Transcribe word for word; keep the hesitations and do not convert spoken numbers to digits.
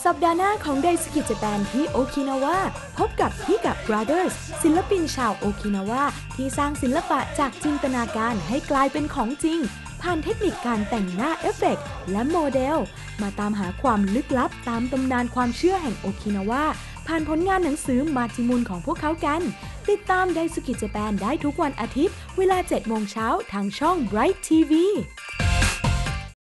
สัปดาห์หน้าของไดสกิจแปนที่โอกินาวาพบกับฮิกะบราเดอร์สศิลปินชาวโอกินาวาที่สร้างศิลปะจากจินตนาการให้กลายเป็นของจริงผ่านเทคนิคการแต่งหน้าเอฟเฟกต์และโมเดลมาตามหาความลึกลับตามตำนานความเชื่อแห่งโอกินาวาผ่านผลงานหนังสือมาจิมุนของพวกเขากันติดตามไดสกิจแปนได้ทุกวันอาทิตย์เวลาเจ็ดโมงเช้าทางช่อง Bright ที วี